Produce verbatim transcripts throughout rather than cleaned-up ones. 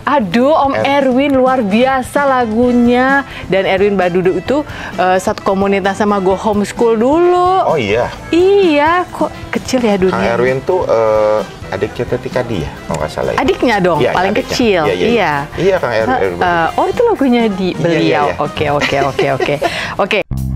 Aduh, Om er Erwin luar biasa lagunya. Dan Erwin Badudu itu uh, satu komunitas sama Go Homeschool dulu. Oh iya? Iya, kok kecil ya dunia. Kang Erwin tuh uh, adiknya Teti Kadi ya, kalau nggak salah ya? Adiknya dong, ya, paling adiknya. kecil. Iya, iya, iya. Iya, Kang Erwin. Uh, uh, oh, itu lagunya di beliau. Iya, iya, iya. Oke, oke, oke, oke. Oke.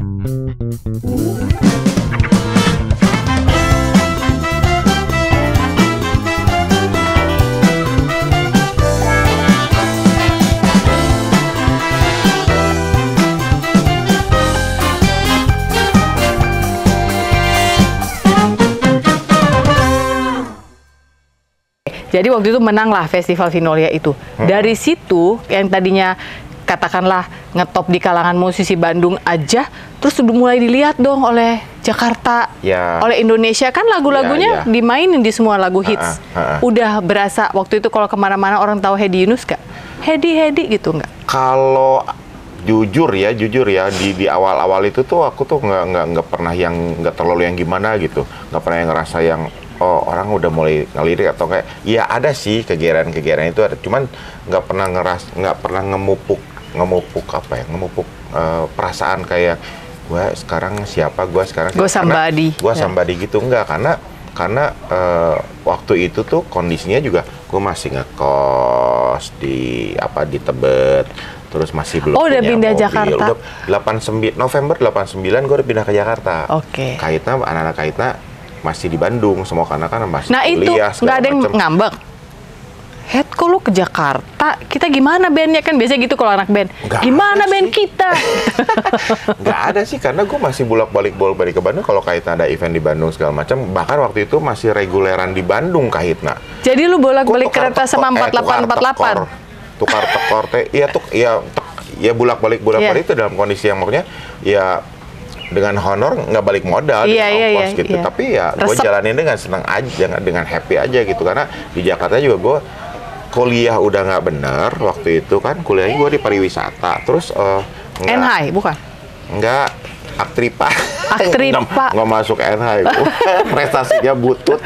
Jadi waktu itu menanglah Festival Vinolia itu. Hmm. Dari situ yang tadinya katakanlah ngetop di kalangan musisi Bandung aja, terus udah mulai dilihat dong oleh Jakarta, ya. Oleh Indonesia, kan lagu-lagunya ya, ya. dimainin di semua lagu hits. Ha -ha, ha -ha. Udah berasa waktu itu kalau kemana-mana orang tahu Hedi Yunus gak? Hedi Hedi gitu nggak? Kalau jujur ya, jujur ya di di awal-awal itu tuh aku tuh nggak nggak nggak pernah yang nggak terlalu yang gimana gitu, nggak pernah yang ngerasa yang oh orang udah mulai ngelirik atau kayak ya ada sih kegiatan-kegiatan itu ada, cuman nggak pernah ngeras nggak pernah ngemupuk ngemupuk apa ya ngemupuk uh, perasaan kayak gue sekarang siapa gue sekarang gue somebody gue somebody gitu enggak, karena karena uh, waktu itu tuh kondisinya juga gue masih ngekos di apa di Tebet, terus masih belum oh, udah punya pindah mobil. Jakarta. Udah delapan puluh sembilan November delapan puluh sembilan gue udah pindah ke Jakarta. Oke. Okay. Kaitna anak-anak Kaitna masih di Bandung semua karena kan masih nah kuliah. Nah itu nggak ada yang macem. ngambek. Head kok lu ke Jakarta, kita gimana bandnya, kan biasanya gitu kalau anak band. Gak gimana band sih. Kita? Nggak ada sih, karena gue masih bolak-balik bolak-balik ke Bandung. Kalau Kaitna ada event di Bandung segala macam, bahkan waktu itu masih reguleran di Bandung Kaitna. Jadi lu bolak-balik kereta sama empat delapan empat delapan. Tukar tekor teh, iya tuh, ya ya bolak-balik bolak-balik yeah. itu dalam kondisi yang maksudnya ya dengan honor nggak balik modal iya, dengan iya, ongkos iya, gitu, iya. tapi ya gue jalanin dengan senang aja, dengan happy aja gitu, karena di Jakarta juga gue kuliah udah nggak bener waktu itu kan, kuliahnya gue di pariwisata, terus uh, N H I bukan? Nggak, Aktripa. Aktripa. Nggak masuk N H I, prestasinya butut.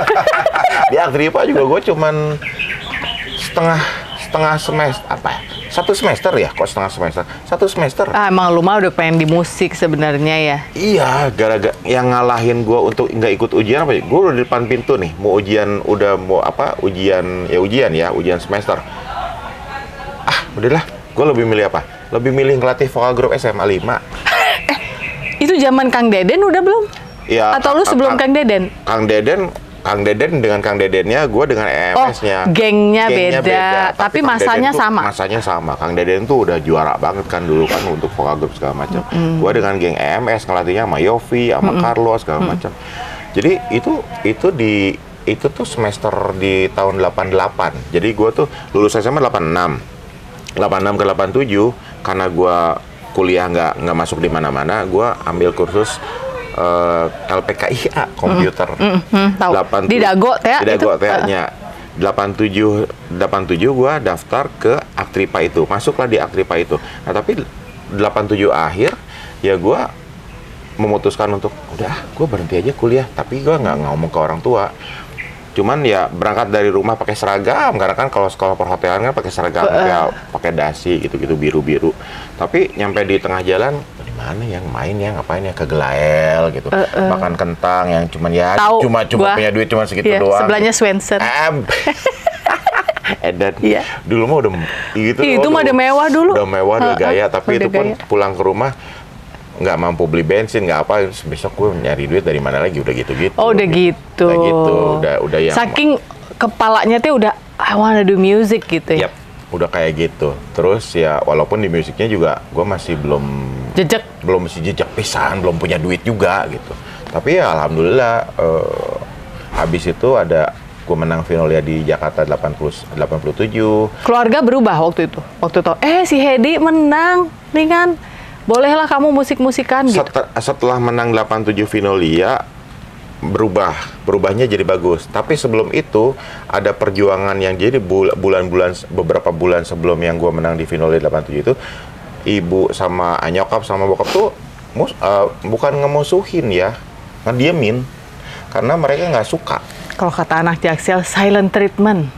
Di Aktripa juga gue cuman setengah setengah semester apa ya? Satu semester ya, kok setengah semester? Satu semester. Ah, emang lu mah udah pengen di musik sebenarnya ya? Iya, gara-gara yang ngalahin gue untuk nggak ikut ujian apa ya? Gue udah di depan pintu nih, mau ujian, udah mau apa? Ujian, ya ujian ya, ujian semester. Ah, udahlah, gue lebih milih apa? Lebih milih ngelatih vokal grup S M A lima. eh, itu zaman Kang Deden udah belum? Ya. Atau lu sebelum Kang, Kang Deden? Kang Deden. Kang Deden dengan Kang Dedennya, gue dengan E M S-nya. Oh, gengnya, gengnya beda, beda. Tapi, tapi masanya tuh, sama. Masanya sama. Kang Deden tuh udah juara banget kan dulu kan untuk vokal grup segala macam. Mm. Gue dengan geng E M S ngelatihnya sama Yofi, sama mm. Carlos segala mm. macam. Jadi itu itu di itu tuh semester di tahun delapan delapan. Jadi gue tuh lulus S M A delapan enam. delapan enam ke delapan tujuh karena gue kuliah nggak nggak masuk di mana-mana, gue ambil kursus Uh, L P K I A komputer mm, mm, mm, di Dago Tea di Dago Tea-nya delapan tujuh delapan tujuh gua daftar ke Aktripa itu, masuklah di Aktripa itu. Nah tapi delapan tujuh akhir ya gua memutuskan untuk udah gua berhenti aja kuliah, tapi gua nggak ngomong ke orang tua, cuman ya berangkat dari rumah pakai seragam, karena kan kalau sekolah perhotelan kan pakai seragam, uh. ya pakai dasi gitu-gitu biru-biru. Tapi nyampe di tengah jalan, mana yang main ya, ngapain ya, ke Gelael gitu, uh, uh. makan kentang yang cuman ya Tau, cuma cuma gua, punya duit cuma segitu iya, doang. Sebelahnya Swensen. Edan. Iya. Dulu mah udah gitu. Ih, itu mah udah mewah dulu. Udah mewah, udah uh, gaya, uh, tapi itu pun gaya. Pulang ke rumah nggak mampu beli bensin, nggak apa, besok gue nyari duit dari mana lagi, udah gitu-gitu. Oh, udah gitu. Udah gitu, udah udah yang saking kepalanya tuh udah I wanna do music gitu ya. Yep, udah kayak gitu. Terus ya walaupun di musiknya juga gue masih belum jejak, belum masih jejak pisan, belum punya duit juga gitu. Tapi ya alhamdulillah uh, habis itu ada gue menang Vinolia di Jakarta delapan puluh, delapan puluh tujuh. Keluarga berubah waktu itu. Waktu itu eh si Hedi menang nih kan. Bolehlah kamu musik-musikan gitu. Setel, setelah menang delapan puluh tujuh Vinolia berubah, berubahnya jadi bagus. Tapi sebelum itu ada perjuangan yang jadi bulan-bulan beberapa bulan sebelum yang gue menang di Vinolia delapan puluh tujuh itu, ibu sama nyokap sama bokap tuh mus, uh, bukan ngemusuhin ya, ngediemin karena mereka nggak suka. Kalau kata anak Jaksel, silent treatment.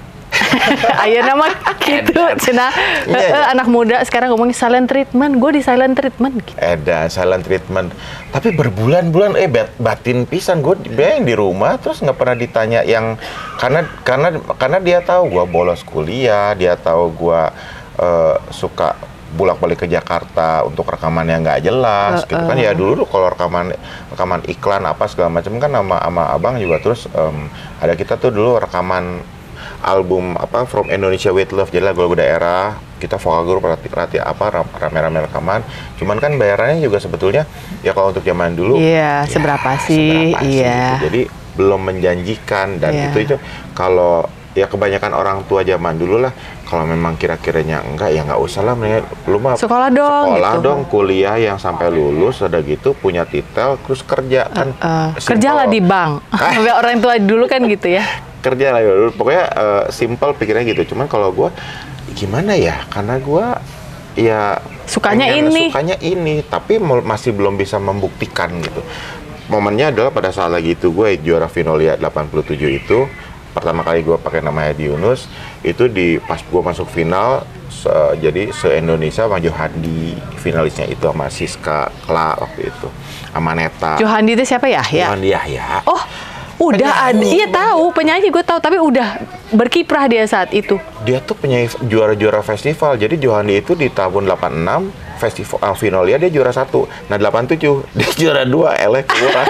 Ayo nama gitu, cina Iya, iya. anak muda sekarang ngomongin silent treatment, gue di silent treatment. Gitu. Ada silent treatment. Tapi berbulan-bulan eh bat, batin pisan gue yang di rumah terus nggak pernah ditanya yang karena karena karena dia tahu gue bolos kuliah, dia tahu gue uh, suka bolak-balik ke Jakarta untuk rekaman yang nggak jelas, uh, gitu kan. Ya dulu kalau rekaman rekaman iklan apa segala macam kan sama sama abang juga. Terus um, ada kita tuh dulu rekaman album apa From Indonesia with Love, jadi lagu-lagu daerah, kita vokal group rati, rati apa rame-rame rekaman. Cuman kan bayarannya juga sebetulnya ya kalau untuk zaman dulu iya, yeah, ya, seberapa sih, seberapa iya. Sih, gitu. Jadi belum menjanjikan dan yeah. itu itu kalau ya kebanyakan orang tua zaman dulu lah, kalau memang kira-kiranya enggak ya nggak usah lah, mendingan lu mah sekolah dong, sekolah gitu. dong, kuliah yang sampai lulus udah gitu punya titel terus kerja kan. Uh, uh, kerjalah di bank. Orang tua dulu kan gitu ya. Kerja lah dulu, pokoknya uh, simple pikirnya gitu. Cuman kalau gue gimana ya, karena gue ya sukanya pengen, ini, sukanya ini, tapi masih belum bisa membuktikan gitu. Momennya adalah pada saat lagi itu gue juara Vinolia delapan puluh tujuh itu. Pertama kali gue pakai nama Hedi Yunus itu di pas gue masuk final se, jadi se-Indonesia sama Johandi finalisnya itu sama Siska Kla waktu itu sama Neta. Johandi itu siapa ya? Johandi Yahya. Oh, udah ada, iya tahu penyanyi gue tahu, tapi udah berkiprah dia saat itu. Dia tuh penyanyi juara-juara festival. Jadi Johandi itu di tahun delapan enam festival uh, Vinolia dia juara satu. Nah delapan tujuh dia juara dua, elek keluar.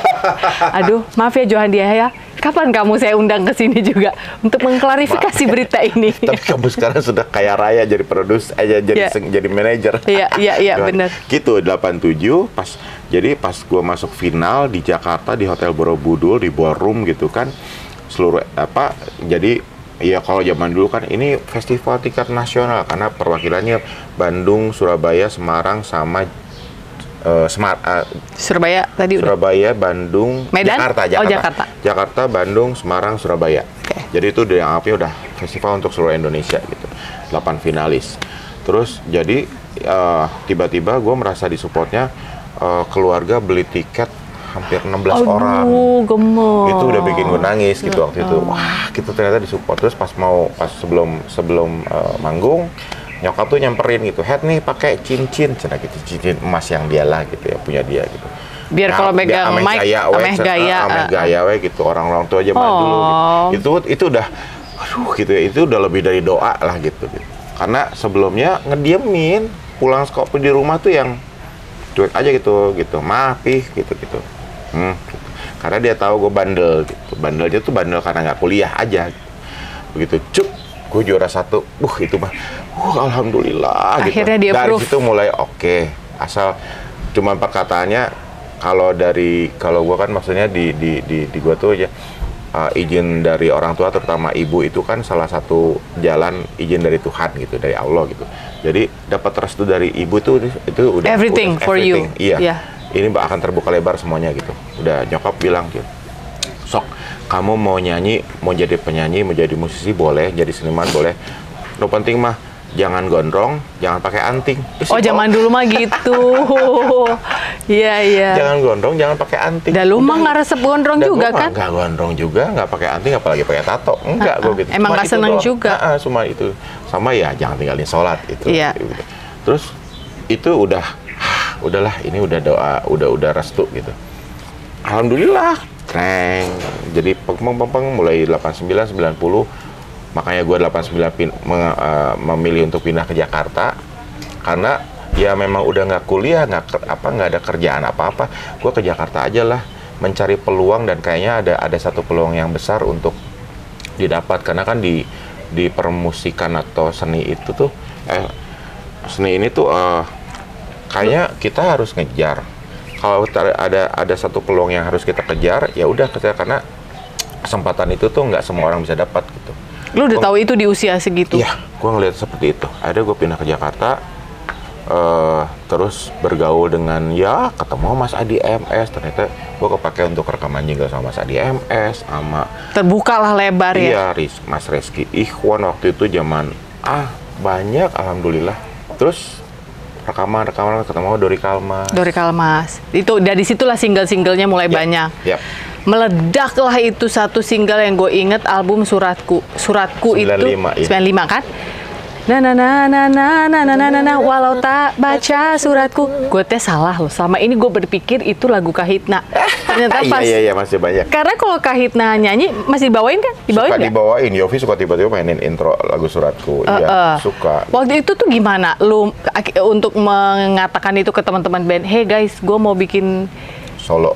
Aduh, maaf ya Johandi ya. Kapan kamu saya undang ke sini juga untuk mengklarifikasi Ma berita ini? Tapi kamu sekarang sudah kaya raya jadi produser aja, jadi yeah. jadi manajer. Iya, iya, iya, benar. Gitu delapan tujuh pas jadi pas gua masuk final di Jakarta di Hotel Borobudur di ballroom gitu kan. Seluruh apa jadi ya kalau zaman dulu kan ini festival tingkat nasional karena perwakilannya Bandung, Surabaya, Semarang sama Uh, Semar, uh, Surabaya tadi Surabaya, udah. Bandung, Medan? Jakarta, Jakarta, oh, Jakarta, Jakarta, Bandung, Semarang, Surabaya. Okay. Jadi itu udah dianggapnya udah festival untuk seluruh Indonesia gitu. delapan finalis. Terus jadi uh, tiba-tiba gue merasa disupportnya uh, keluarga beli tiket hampir enam belas Aduh, orang. gemes. Itu udah bikin gue nangis gitu uh, waktu itu. Wah, gitu ternyata disupport. Terus pas mau pas sebelum sebelum uh, manggung nyokap tuh nyamperin gitu, Head nih pakai cincin, cina gitu, cincin emas yang dia lah gitu ya, punya dia gitu. Biar nah, kalau megang mic, gaya, ameh gaya, ameh gaya, we gitu, orang-orang tua aja oh. dulu gitu. Itu itu udah, aduh gitu ya, itu udah lebih dari doa lah gitu. gitu. Karena sebelumnya ngediemin, pulang sekolah di rumah tuh yang cuek aja gitu, gitu, maaf ih, gitu gitu. Hmm, gitu. Karena dia tahu gue bandel gitu, bandelnya tuh bandel karena nggak kuliah aja. Gitu. Begitu cuk. Gue juara satu, uh itu mah, uh alhamdulillah. Akhirnya gitu. dia Dari proof. situ mulai oke, okay. Asal cuma perkataannya kalau dari kalau gue kan maksudnya di di di, di gue tuh aja uh, izin dari orang tua terutama ibu itu kan salah satu jalan izin dari Tuhan gitu, dari Allah gitu. Jadi dapat restu dari ibu tuh itu udah everything udah, for everything. you. Iya, yeah. Ini akan terbuka lebar semuanya gitu. Udah nyokap bilang gitu. Sok, kamu mau nyanyi, mau jadi penyanyi, mau jadi musisi boleh, jadi seniman boleh. No penting mah, jangan gondrong, jangan pakai anting. Isi oh zaman dulu mah gitu. Iya iya. Jangan gondrong, jangan pakai anting. Dan lu mah nggak resep gondrong juga kan? Nggak gondrong juga, nggak pakai anting, apalagi pakai tato. Enggak, uh, uh. gue gitu. Emang nggak seneng doang. Juga. Nah, uh, cuma itu. Sama ya, jangan tinggalin sholat itu. Iya. Gitu. Terus itu udah, udahlah, ini udah doa, udah udah restu gitu. Alhamdulillah. Treng, jadi peng-peng mulai delapan puluh sembilan, sembilan puluh, makanya gue delapan puluh sembilan pin, me, uh, memilih untuk pindah ke Jakarta karena ya memang udah nggak kuliah, nggak apa nggak ada kerjaan apa-apa, gue ke Jakarta aja lah mencari peluang dan kayaknya ada ada satu peluang yang besar untuk didapat karena kan di di permusikan atau seni itu tuh eh, seni ini tuh uh, kayaknya kita harus ngejar. Kalau ada ada satu peluang yang harus kita kejar, ya udah kita karena kesempatan itu tuh nggak semua orang bisa dapat gitu. Lu udah gua, tahu itu di usia segitu? Iya, gue ngeliat seperti itu. Akhirnya gue pindah ke Jakarta, uh, terus bergaul dengan ya ketemu Mas Adi M S. Ternyata gue kepake untuk rekaman juga sama Mas Adi M S, sama terbukalah lebar iya, ya. Iya, Mas Reski Ikhwan waktu itu zaman ah banyak, alhamdulillah. Terus rekaman-rekaman ketemu Dori Kalmas. Dori Kalmas. Itu dari situlah single-singlenya mulai yep. banyak. Yep. meledaklah itu satu single yang gue inget, album Suratku. Suratku sembilan puluh lima, itu iya. sembilan puluh lima kan? Na na na na na na na na na na walau tak baca suratku. Gue teh salah loh. Selama ini gue berpikir itu lagu Kahitna. Ternyata pas. Iya, iya, iya, masih banyak. Karena kalau Kahitna nyanyi masih dibawain kan? Dibawain Suka nggak? dibawain, Yofi suka tiba-tiba mainin intro lagu Suratku. Iya, Uh, uh. suka. Waktu itu tuh gimana lu ak- untuk mengatakan itu ke teman-teman band? Hey guys, gue mau bikin Solo.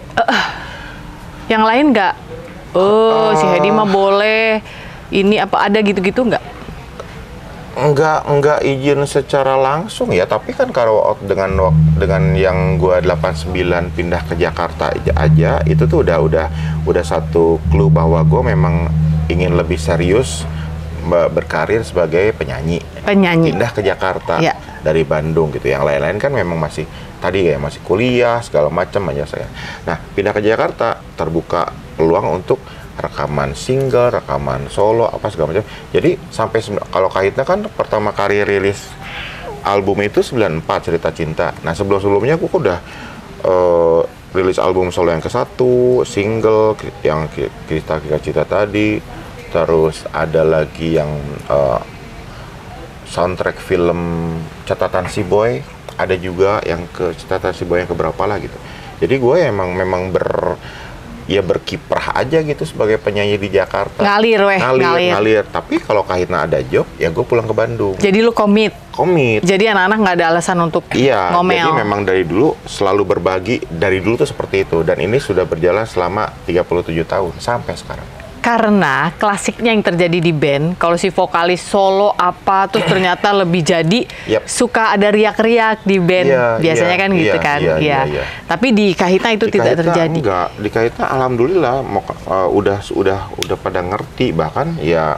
yang lain nggak? Oh, si Uh. Hedi mah boleh. Ini apa ada gitu-gitu nggak? Enggak, enggak izin secara langsung ya, tapi kan kalau dengan wak- dengan yang gua delapan puluh sembilan pindah ke Jakarta aja, aja itu tuh udah udah udah satu clue bahwa gua memang ingin lebih serius be- berkarir sebagai penyanyi. Penyanyi. Pindah ke Jakarta Ya. dari Bandung gitu. Yang lain-lain kan memang masih tadi ya masih kuliah segala macam aja saya. Nah, pindah ke Jakarta terbuka peluang untuk rekaman single, rekaman solo, apa segala macam. Jadi sampai sembilan- kalau Kahitna kan pertama kali rilis album itu sembilan puluh empat Cerita Cinta. Nah sebelum-sebelumnya aku udah eh, rilis album solo yang ke satu, single yang Ki- Kita Kita Cita tadi, terus ada lagi yang eh, soundtrack film Catatan Si Boy, ada juga yang ke Catatan Si Boy yang keberapa lah gitu. Jadi gue emang memang ber ya berkiprah aja gitu sebagai penyanyi di Jakarta. Ngalir weh, ngalir, ngalir. ngalir. Tapi kalau Kahitna ada job, ya gue pulang ke Bandung. Jadi lu komit. Komit. Jadi anak-anak nggak ada alasan untuk Iya, ngomel. jadi memang dari dulu selalu berbagi, dari dulu tuh seperti itu. Dan ini sudah berjalan selama tiga puluh tujuh tahun, sampai sekarang. Karena klasiknya yang terjadi di band, kalau si vokalis solo apa, terus ternyata lebih jadi Yap. suka ada riak-riak di band. Iya, Biasanya iya, kan iya, gitu kan. iya, Iya. iya, iya. Tapi di Kahitna itu Di tidak Kahitna terjadi. Enggak, di Kahitna alhamdulillah mau, uh, udah udah udah pada ngerti, bahkan ya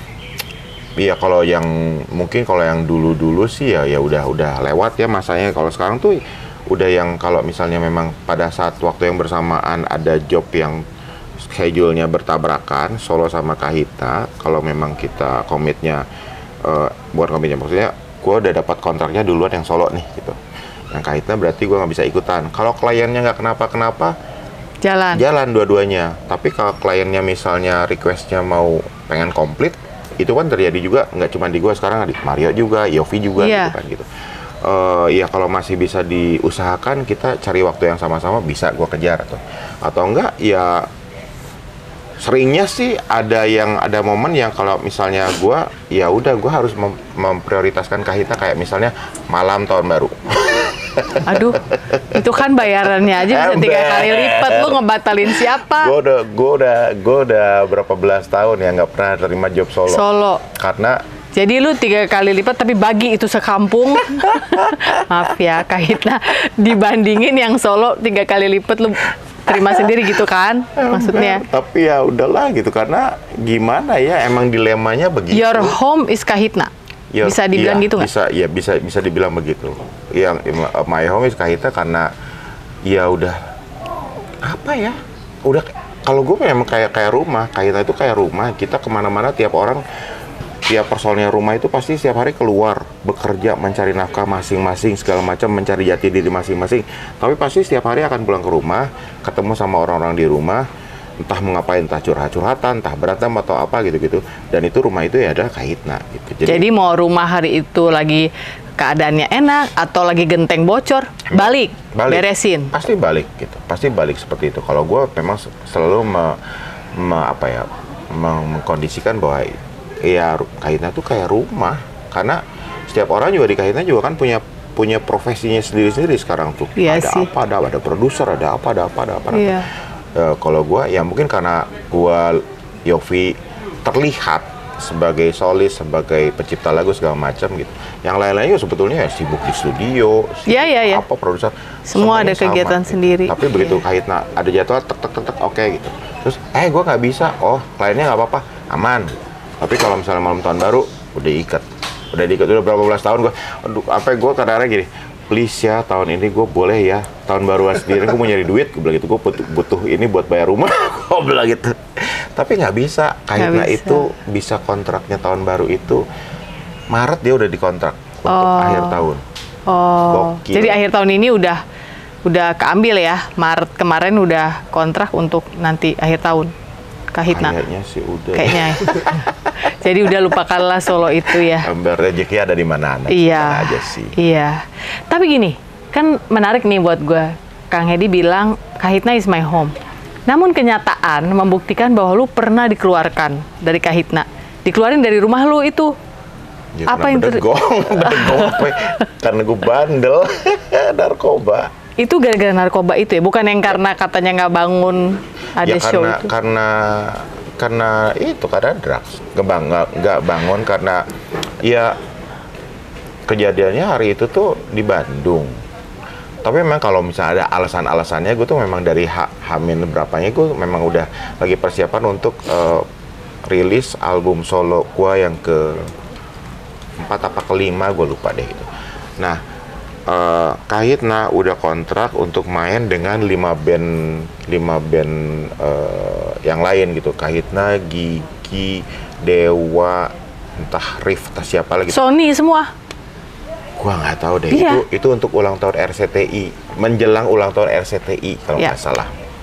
Iya kalau yang mungkin kalau yang dulu-dulu sih ya ya udah udah lewat ya masanya. Kalau sekarang tuh udah yang kalau misalnya memang pada saat waktu yang bersamaan ada job yang schedule-nya bertabrakan solo sama Kahitna, kalau memang kita komitnya uh, bukan komitnya maksudnya gue udah dapat kontraknya duluan yang solo nih gitu. Yang Kahitna berarti gue nggak bisa ikutan. Kalau kliennya nggak kenapa-kenapa Jalan. jalan dua-duanya. Tapi kalau kliennya misalnya requestnya mau pengen komplit, itu kan terjadi juga nggak cuma di gua, sekarang di Mario juga, Yofi juga Iya. gitu kan gitu. Uh, ya kalau masih bisa diusahakan kita cari waktu yang sama-sama bisa gua kejar atau atau enggak ya seringnya sih ada yang ada momen yang kalau misalnya gua ya udah gua harus mem memprioritaskan Kahitna kayak misalnya malam tahun baru. Aduh, itu kan bayarannya aja bisa tiga kali lipat. Lu ngebatalin siapa? Gue udah, gue udah, gue udah berapa belas tahun ya nggak pernah terima job solo. Solo. Karena Jadi lu tiga kali lipat tapi bagi itu sekampung. Maaf ya, Kahitna dibandingin yang solo tiga kali lipat lu terima sendiri gitu kan? Maksudnya. tapi ya udahlah gitu karena gimana ya emang dilemanya begitu. Your home is Kahitna. Ya, Bisa dibilang iya, gitu nggak? Bisa, ya bisa bisa dibilang begitu. Yang my home is Kahitna karena ya udah apa ya? Udah kalau gue memang kayak kayak rumah. Kahitna itu kayak rumah. Kita kemana-mana tiap orang, tiap personilnya rumah itu pasti setiap hari keluar bekerja mencari nafkah masing-masing segala macam mencari jati diri masing-masing. Tapi pasti setiap hari akan pulang ke rumah, ketemu sama orang-orang di rumah. Entah mengapain, entah curhat-curhatan, entah berantem atau apa gitu-gitu. Dan itu rumah itu ya adalah Kahitna gitu. Jadi, Jadi mau rumah hari itu lagi keadaannya enak atau lagi genteng bocor, balik, balik, beresin. Pasti balik gitu. Pasti balik seperti itu. Kalau gue memang selalu me, me, apa ya, meng- mengkondisikan bahwa ya Kahitna itu kayak rumah. Karena setiap orang juga di Kahitna juga kan punya punya profesinya sendiri-sendiri sekarang tuh. Iya ada sih. apa, ada ada produser, ada apa, ada apa, ada apa. ada Iya. apa. Uh, kalau gue ya mungkin karena gue Yofi terlihat sebagai solis, sebagai pencipta lagu segala macam gitu. Yang lain-lainnya sebetulnya ya sibuk di studio, sibuk Ya, ya, ya. apa produser. Semua ada semuanya sama, kegiatan gitu. sendiri. Tapi begitu Iya. Kahitna ada jadwal tek tek tek tek oke gitu. Terus eh gue nggak bisa, oh kliennya nggak apa-apa, aman. Tapi kalau misalnya malam tahun baru udah ikat, udah diikat udah berapa belas tahun gue, aduh apa gue kadang-kadang gini. Please ya, tahun ini gue boleh ya, tahun baruan sendiri gue mau nyari duit, gue bilang gitu, gue butuh, butuh ini buat bayar rumah, gue bilang gitu. Tapi nggak bisa, Kahitna bisa. itu bisa kontraknya tahun baru itu, Maret dia udah dikontrak untuk Oh. akhir tahun. Oh, Gokil. jadi akhir tahun ini udah udah keambil ya. Maret kemarin udah kontrak untuk nanti akhir tahun. Kahitna. Kayaknya sih udah. Kayaknya. Ya. Jadi udah lupakanlah Solo itu ya. Ambil rezeki ada di mana-mana. Iya. Aja sih. Iya. Tapi gini, kan menarik nih buat gue. Kang Hedi bilang Kahitna is my home. Namun kenyataan membuktikan bahwa lu pernah dikeluarkan dari Kahitna. Dikeluarin dari rumah lu itu. Ya, apa yang terjadi? Bedegong, karena gue bandel, narkoba. Itu gara-gara narkoba itu ya? Bukan yang karena katanya nggak bangun ada ya, show karena, itu? Karena, karena itu, karena drugs. Nggak, bang, nggak, nggak bangun karena, ya kejadiannya hari itu tuh di Bandung. Tapi memang kalau misalnya ada alasan-alasannya, gue tuh memang dari H, Hamin berapanya, gue memang udah lagi persiapan untuk uh, rilis album solo gue yang ke empat apa kelima, gue lupa deh itu. Nah, uh, Kahitna udah kontrak untuk main dengan lima band lima band uh, yang lain gitu. Kahitna, Gigi, Dewa, entah Rif, entah siapa lagi. Sony semua. Gua nggak tahu deh. Iya. Itu itu untuk ulang tahun R C T I, menjelang ulang tahun R C T I kalau nggak Ya. salah.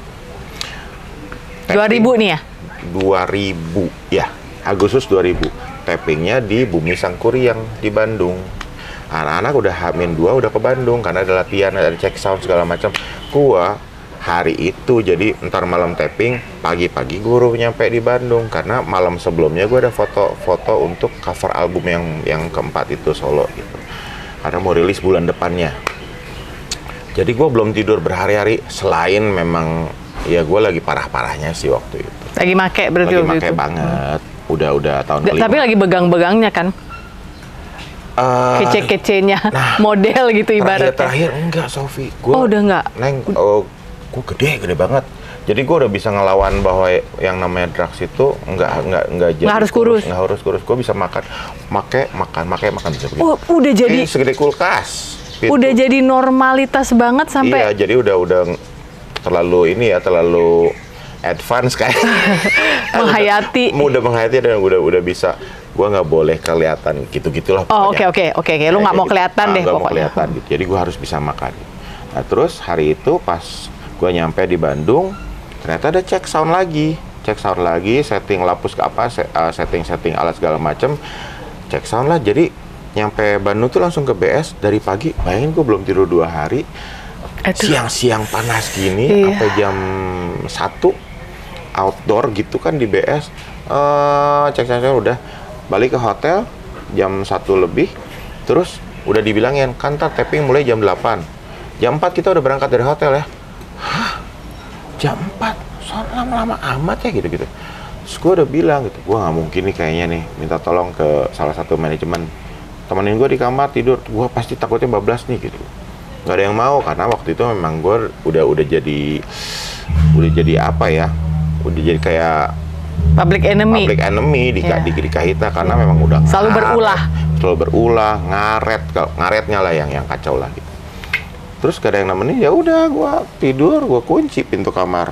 dua ribu nih ya? dua ribu ya, Agustus dua ribu. Tappingnya di Bumi Sangkuriang di Bandung. Anak-anak udah Hamin dua udah ke Bandung karena ada latihan, ada cek sound segala macam. Gua hari itu jadi ntar malam tapping, pagi-pagi guru nyampe di Bandung karena malam sebelumnya gua ada foto-foto untuk cover album yang yang keempat itu solo gitu. Karena mau rilis bulan depannya. Jadi gua belum tidur berhari-hari selain memang ya gua lagi parah-parahnya sih waktu itu. Lagi make berarti Lagi waktu make itu? banget. Udah-udah tahun G- kelima. Tapi lagi begang-begangnya kan? Uh, Kece-kecenya nah, model gitu ibaratnya. Terakhir-terakhir enggak, Sofi. Gua, Oh, udah enggak? Neng, oh, gue gede, gede banget. Jadi gue udah bisa ngelawan bahwa yang namanya drugs itu enggak, enggak, enggak jadi Nggak harus kurus? Enggak harus kurus. Gue bisa makan, make, makan, make, makan bisa begitu. Oh, udah jadi Eh, segede kulkas. gitu. udah jadi normalitas banget sampai Iya, jadi udah udah terlalu ini ya, terlalu advance kayak menghayati. udah, udah menghayati dan udah udah bisa. Gua nggak boleh kelihatan gitu-gitulah Oh, pokoknya. oke oke oke oke. Lu Kayak nggak mau gitu. kelihatan Ah, deh nggak mau pokoknya. kelihatan gitu. Jadi gua harus bisa makan. Nah, terus hari itu pas gua nyampe di Bandung, ternyata ada cek sound lagi. Cek sound lagi, setting lapus ke apa, se- uh, setting-setting alat segala macem. Cek sound lah. Jadi nyampe Bandung tuh langsung ke B S dari pagi. Bayangin gua belum tidur dua hari. Aduh. Siang-siang panas gini, Iya. sampai jam satu outdoor gitu kan di B S. Eh, cek sound udah balik ke hotel jam satu lebih, terus udah dibilangin kan ntar tapping mulai jam delapan, jam empat kita udah berangkat dari hotel ya. Hah? Jam empat? Soal lama-lama amat ya gitu-gitu. Terus gue udah bilang gitu, gue nggak mungkin nih kayaknya nih, minta tolong ke salah satu manajemen, temenin gue di kamar tidur, gue pasti takutnya bablas nih gitu. Nggak ada yang mau karena waktu itu memang gue udah udah jadi udah jadi apa ya, udah jadi kayak Public enemy. public enemy di, Iya. di, di Kahitna karena memang udah Selalu ngaret, berulah. selalu berulah, ngaret, kalau ngaretnya lah yang yang kacau lah gitu. Terus gak ada yang nemenin, ya udah gua tidur, gua kunci pintu kamar.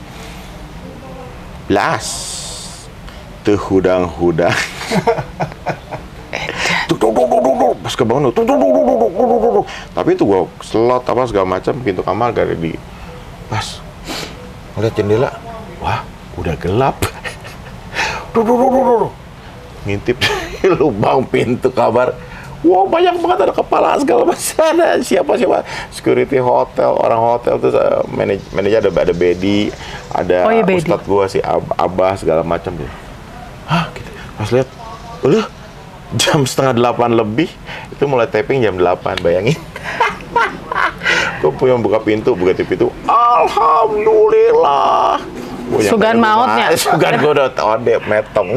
Blas, tuh hudang-hudang. Tuk, tuk, tuk, tuk, tuk, tuk. Pas kebangun, tuk, tuk, tuk, tuk, tuk, tuk, tuk, tuk. Tapi itu gua slot apa segala macam, pintu kamar gak ada di. Pas ngeliat jendela, wah udah gelap. Duh, duh, duh, duh, duh. Ngintip di lubang pintu kamar. Wow, banyak banget ada kepala segala macam. Ada siapa-siapa. Security hotel, orang hotel tuh uh, manaj manajer ada ada Bedi, ada Oh, iya, Bedi. Ustadz gua si Ab Abah segala macam tuh. Hah, gitu. Pas lihat, "Loh, jam setengah delapan lebih." Itu mulai tapping jam delapan, bayangin. Gue punya buka pintu, buka pintu. Alhamdulillah. Gua Sugan nyampe rumah, mautnya. Sugan gue udah ode metong.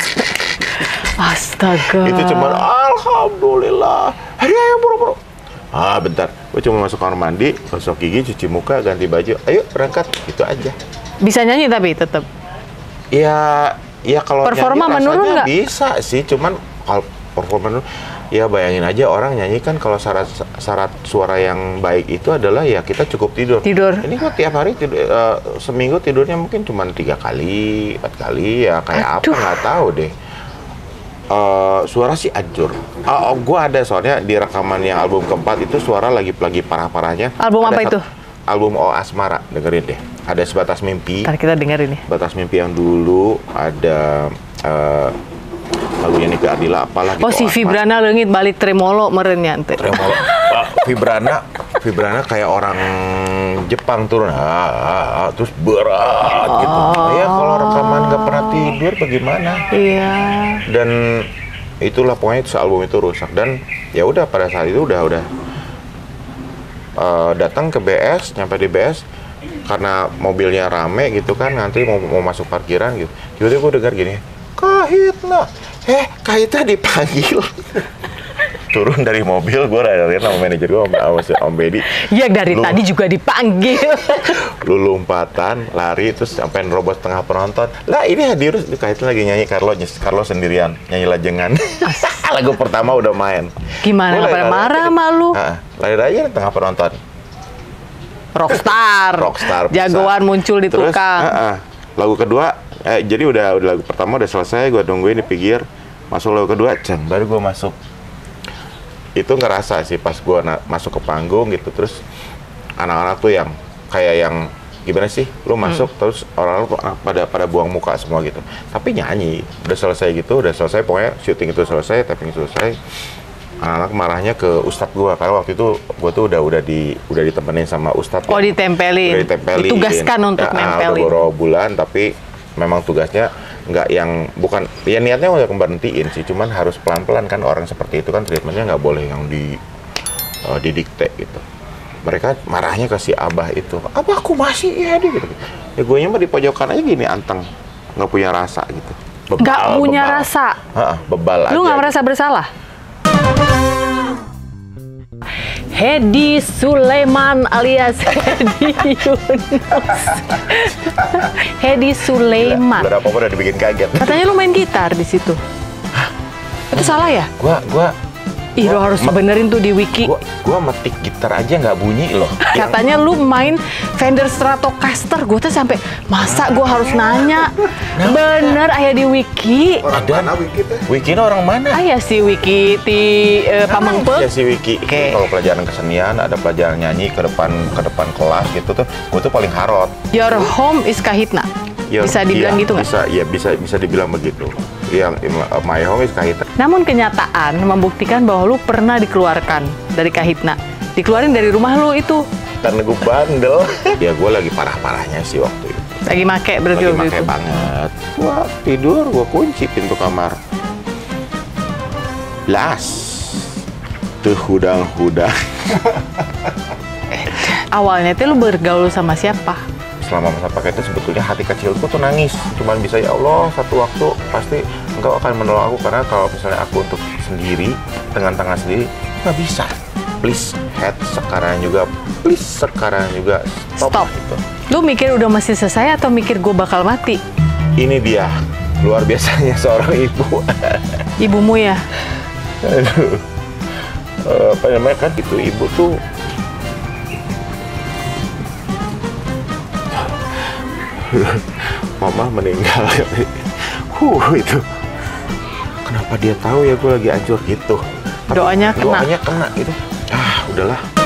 Astaga. Itu cuma alhamdulillah. Hari ayo buru-buru. Ah bentar, gue cuma masuk kamar mandi, gosok gigi, cuci muka, ganti baju. Ayo berangkat, gitu aja. Bisa nyanyi tapi tetap. Ya, ya kalau Performa nyanyi menurun rasanya nggak? bisa sih, cuman kalau performa menurun, ya bayangin aja orang nyanyi kan kalau syarat syarat suara yang baik itu adalah ya kita cukup tidur. Tidur. Ini kok tiap hari tidur, eh, seminggu tidurnya mungkin cuma tiga kali, empat kali, ya kayak Aduh. apa nggak tahu deh. Uh, suara sih hancur. Oh, oh gue ada soalnya di rekaman yang album keempat itu suara lagi lagi parah-parahnya. Album ada apa itu? Album O Asmara, dengerin deh. Ada Sebatas Mimpi. Ntar kita dengerin nih. Sebatas Mimpi yang dulu, ada uh, lagunya Nike Ardila apalah gitu. Oh si Vibrana leungit balik tremolo merenya ente. Tremolo. uh, Vibrana, Vibrana kayak orang Jepang turun, ah, ah, terus berat oh. gitu. Ya kalau rekaman nggak pernah tidur bagaimana? Iya. Dan itulah pokoknya itu album itu rusak dan ya udah pada saat itu udah udah uh, datang ke B S, nyampe di B S karena mobilnya rame gitu kan, nanti mau mau masuk parkiran gitu. Tiba-tiba gue dengar gini, Kahitna, eh Kahitna dipanggil. Turun dari mobil, gue rada-rada sama manajer gue, sama si Om Bedi. Iya dari Lu, tadi juga dipanggil. Lu lompatan, lari, terus sampai nerobos tengah penonton. Lah ini hadir, Kahitna lagi nyanyi Carlo, Carlo sendirian, nyanyi Lajengan. Lagu pertama udah main. Gimana, gak pada marah sama lu? Lari-lari aja di tengah penonton. Rockstar, Rockstar jagoan muncul di terus, tukang. Uh, uh, lagu kedua, eh, jadi udah udah lagu pertama udah selesai, gue nungguin di pinggir. Masuk lagu kedua, ceng, baru gue masuk. Itu ngerasa sih pas gue masuk ke panggung gitu, terus anak-anak tuh yang kayak yang gimana sih, lu masuk hmm. terus orang-orang pada pada buang muka semua gitu. Tapi nyanyi, udah selesai gitu, udah selesai pokoknya syuting itu selesai, tapping itu selesai. Anak-anak marahnya ke ustadz gua karena waktu itu gua tuh udah udah di udah ditemenin sama ustadz. Oh, ya. ditempelin. Udah ditempelin. Ditugaskan untuk ya, nempelin. Udah beberapa bulan tapi memang tugasnya nggak yang bukan ya niatnya udah berhentiin sih, cuman harus pelan-pelan kan, orang seperti itu kan treatmentnya nggak boleh yang di uh, didikte gitu. Mereka marahnya ke si abah itu, abah aku masih ya gitu. Ya gue mah di pojokan aja gini anteng, nggak punya rasa gitu. Bebal, nggak punya bebal. rasa. Ha-ha, bebal aja. Lu nggak merasa bersalah? Hedi Sulaiman alias Hedi Yunus. Hedi Sulaiman. Udah apa-apa udah dibikin kaget. Katanya lu main gitar di situ. Hah? Itu salah ya? Gua gua Ih, lo harus benerin tuh di wiki. Gua, gua metik gitar aja nggak bunyi loh. Katanya lu main Fender Stratocaster. Gue tuh sampai masa gue harus nanya. Nah, bener ayah di wiki. Orang ada mana wiki teh? Wiki orang mana? Ayah si wiki di uh, Pamengpeuk. Ya si wiki. Okay. Kalau pelajaran kesenian ada pelajaran nyanyi ke depan ke depan kelas gitu tuh. Gue tuh paling harot. Your home is Kahitna. Ya, bisa dibilang iya, gitu nggak? Bisa, iya bisa bisa dibilang begitu. Yang my home is Kahitna. Namun kenyataan membuktikan bahwa lu pernah dikeluarkan dari Kahitna. Dikeluarin dari rumah lu itu. Karena gue bandel. Ya gue lagi parah-parahnya sih waktu itu. Lagi make berarti lagi waktu make itu. banget. Gua tidur, gua kunci pintu kamar. Las. Tuh hudang-hudang. Awalnya tuh lu bergaul sama siapa? Selama masa pakai itu sebetulnya hati kecilku tuh nangis. Cuman bisa ya Allah satu waktu pasti engkau akan menolong aku karena kalau misalnya aku untuk sendiri dengan tangan sendiri nggak bisa. Please head sekarang juga, please sekarang juga stop. Stop. Gitu. Lu mikir udah masih selesai atau mikir gue bakal mati? Ini dia luar biasanya seorang ibu. Ibumu ya? Aduh. Uh, apa namanya kan itu ibu tuh mama meninggal. Huh itu. Kenapa dia tahu ya gue lagi hancur gitu? Tapi doanya kena. Doanya kena gitu. Ah udahlah.